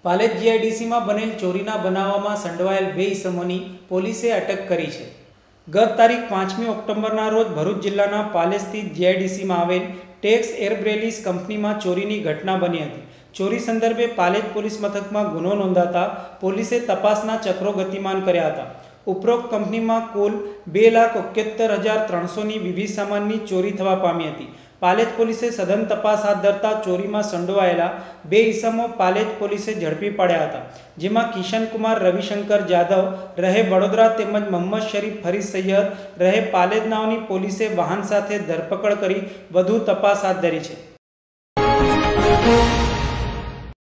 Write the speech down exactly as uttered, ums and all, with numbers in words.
પાલેજ જીઆઈડીસીમાં બનેલ ચોરીના બનાવમાં સંડોવાયેલ બે ઈસમોની પોલીસે અટક કરી છે। ગત તારીખ પાંચમી ઓક્ટોબરના રોજ ભરૂચ જિલ્લાના પાલેજ સ્થિત જીઆઈડીસીમાં આવેલ ટેક્સ એરબ્રેલીસ કંપનીમાં ચોરીની ઘટના બની હતી। ચોરી સંદર્ભે પાલેજ પોલીસ મથકમાં ગુનો નોંધાતા પોલીસે તપાસના ચક્રો ગતિમાન કર્યા હતા। ઉપરોક્ત કંપનીમાં કુલ બે લાખ એકોતેર હજાર ત્રણસોની વિવિધ સામાનની ચોરી થવા પામી હતી। પાલેજ પોલીસે સઘન તપાસ હાથ ધરતા ચોરીમાં સંડોવાયેલા બે ઈસમો પાલેજ પોલીસે ઝડપી પાડ્યા હતા, જેમાં કિશન કુમાર રવિશંકર જાદવ રહે વડોદરા તેમજ મોહમ્મદ શરીફ ફરીદ સૈયદ રહે પાલેજ નાઓની પોલીસે વાહન સાથે ધરપકડ કરી વધુ તપાસ હાથ ધરી છે।